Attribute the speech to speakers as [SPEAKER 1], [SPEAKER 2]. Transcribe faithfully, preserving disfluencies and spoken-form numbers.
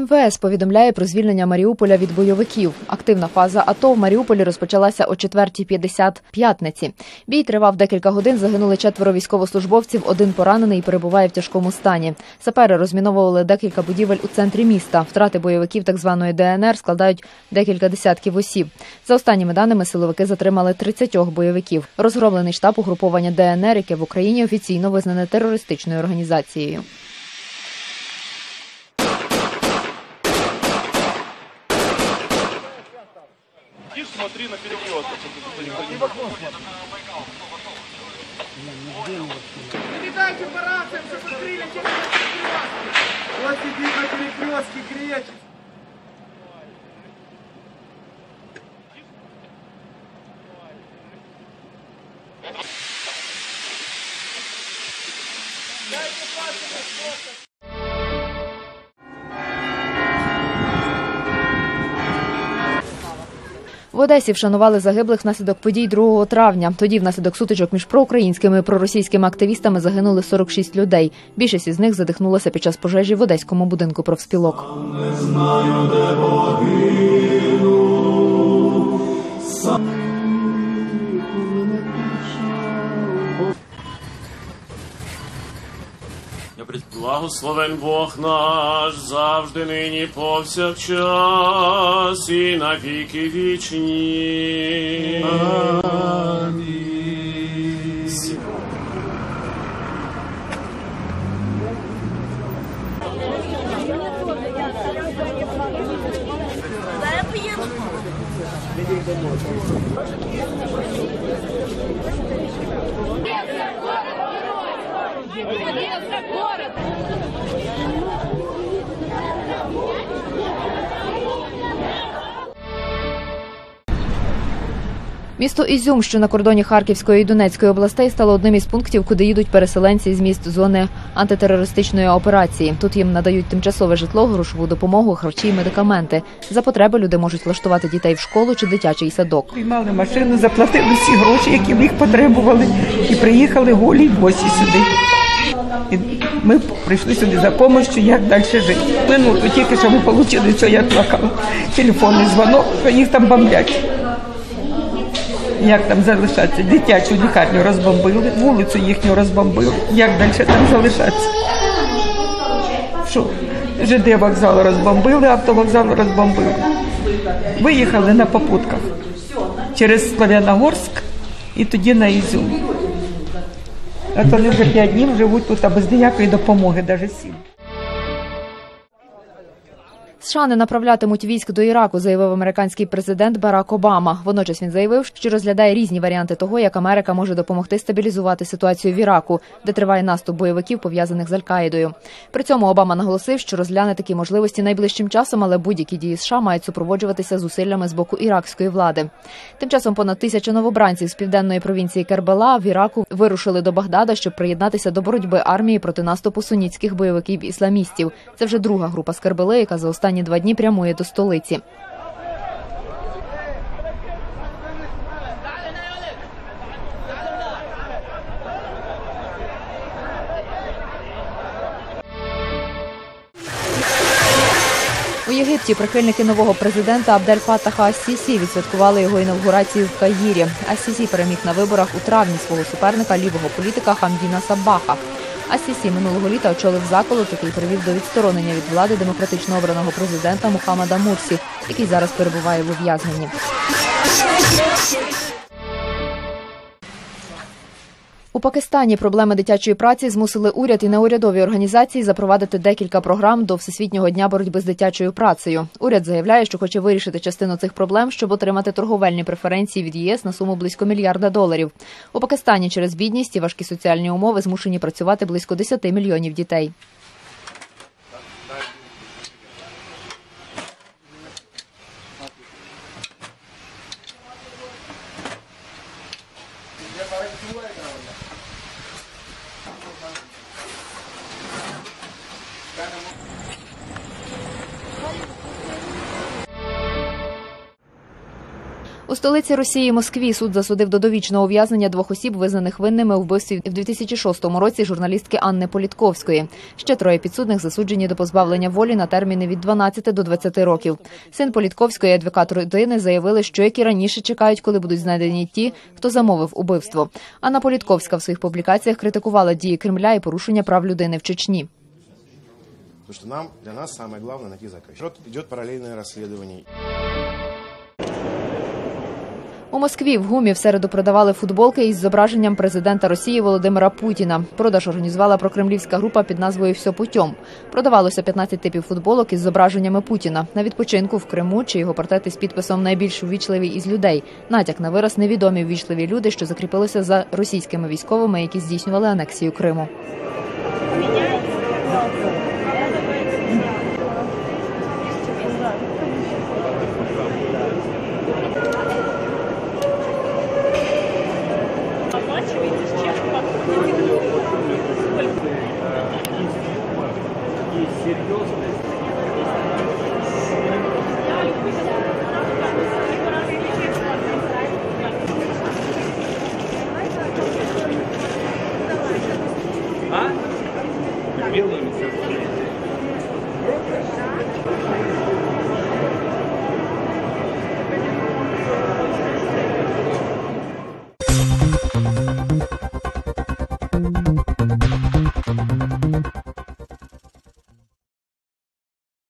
[SPEAKER 1] ем ве ес повідомляє про звільнення Маріуполя від бойовиків. Активна фаза АТО в Маріуполі розпочалася о четвертій п'ятдесят п'ятниці. Бій тривав декілька годин, загинули четверо військовослужбовців, один поранений і перебуває в тяжкому стані. Сапери розміновували декілька будівель у центрі міста. Втрати бойовиків так званої де ен ер складають декілька десятків осіб. За останніми даними, силовики затримали тридцять бойовиків. Розгромлений штаб угруповання де ен ер, яке в Україні офіційно визнане терористичною організацією.
[SPEAKER 2] Смотри на перекресток.
[SPEAKER 3] Передайте по рациям, что закрыли те перекрестки. Вот сидит на перекрестке, кричит. Дайте паспорт.
[SPEAKER 1] В Одесі вшанували загиблих внаслідок подій другого травня. Тоді внаслідок сутичок між проукраїнськими і проросійськими активістами загинули сорок шість людей. Більшість із них задихнулася під час пожежі в Одеському будинку профспілок.
[SPEAKER 4] Не знаю, де погину.
[SPEAKER 5] Благословен Бог наш, завжди, нині, повсякчас, і на віки вічні. Амінь.
[SPEAKER 1] Місто Ізюм, що на кордоні Харківської і Донецької областей, стало одним із пунктів, куди їдуть переселенці з міст зони антитерористичної операції. Тут їм надають тимчасове житло, грошову допомогу, харчі і медикаменти. За потреби люди можуть влаштувати дітей в школу чи дитячий садок.
[SPEAKER 6] Приймали машину, заплатили всі гроші, які в їх потребували, і приїхали голі й босі сюди. І ми прийшли сюди за допомогою, як далі жити. Минуту тільки, що ми отримали, що я плакала. Телефонний дзвонок, що їх там бомблять. Як там залишатися? Дитячу лікарню розбомбили, вулицю їхню розбомбили. Як далі там залишатися? Що? ЖД вокзал розбомбили, автовокзал розбомбили. Виїхали на попутках через Славяногорськ і тоді на Ізюм. От вони вже п'ять днів живуть тут, а без ніякої допомоги, навіть сім.
[SPEAKER 1] США не направлятимуть військ до Іраку, заявив американський президент Барак Обама. Водночас він заявив, що розглядає різні варіанти того, як Америка може допомогти стабілізувати ситуацію в Іраку, де триває наступ бойовиків, пов'язаних з Аль-Каїдою. При цьому Обама наголосив, що розгляне такі можливості найближчим часом, але будь-які дії США мають супроводжуватися зусиллями з боку іракської влади. Тим часом понад тисяча новобранців з південної провінції Кербала в Іраку вирушили до Багдада, щоб приєднатися до боротьби армії проти наступу сунітських бойовиків-ісламістів. Це вже друга група з Кербали, яка за останні два дні прямує до столиці. У Єгипті прихильники нового президента Абдель Фаттаха ас-Сісі відсвяткували його інавгурацію в Каїрі. ас-Сісі переміг на виборах у травні свого суперника, лівого політика Хамдіна Саббаха. ас-Сісі минулого літа очолив заколот, який привів до відсторонення від влади демократично обраного президента Мухаммада Мурсі, який зараз перебуває в ув'язненні. У Пакистані проблеми дитячої праці змусили уряд і неурядові організації запровадити декілька програм до Всесвітнього дня боротьби з дитячою працею. Уряд заявляє, що хоче вирішити частину цих проблем, щоб отримати торговельні преференції від ЄС на суму близько мільярда доларів. У Пакистані через бідність і важкі соціальні умови змушені працювати близько десяти мільйонів дітей. У столиці Росії Москві суд засудив до довічного ув'язнення двох осіб, визнаних винними у вбивстві в дві тисячі шостому році журналістки Анни Політковської. Ще троє підсудних засуджені до позбавлення волі на терміни від дванадцяти до двадцяти років. Син Політковської і адвокат родини заявили, що як і раніше чекають, коли будуть знайдені ті, хто замовив убивство. Анна Політковська в своїх публікаціях критикувала дії Кремля і порушення прав людини в Чечні.
[SPEAKER 7] Потому что нам, для нас самое главное найти заказчика. Идет параллельное расследование.
[SPEAKER 1] У Москві в ГУМі в середу продавали футболки із зображенням президента Росії Володимира Путіна. Продаж організувала прокремлівська група під назвою «Все путем». Продавалося п'ятнадцять типів футболок із зображеннями Путіна. На відпочинку в Криму чи його портрети з підписом «Найбільш увічливі із людей». Натяк на вираз «Невідомі ввічливі люди», що закріпилося за російськими військовими, які здійснювали анексію Криму.